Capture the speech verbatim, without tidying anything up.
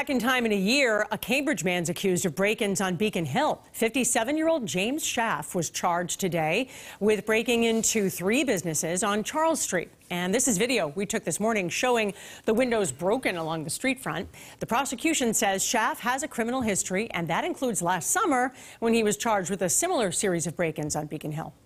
Second time in a year, a Cambridge man's accused of break-ins on Beacon Hill. fifty-seven-year-old James Schaff was charged today with breaking into three businesses on Charles Street. And this is video we took this morning showing the windows broken along the street front. The prosecution says Schaff has a criminal history, and that includes last summer when he was charged with a similar series of break-ins on Beacon Hill.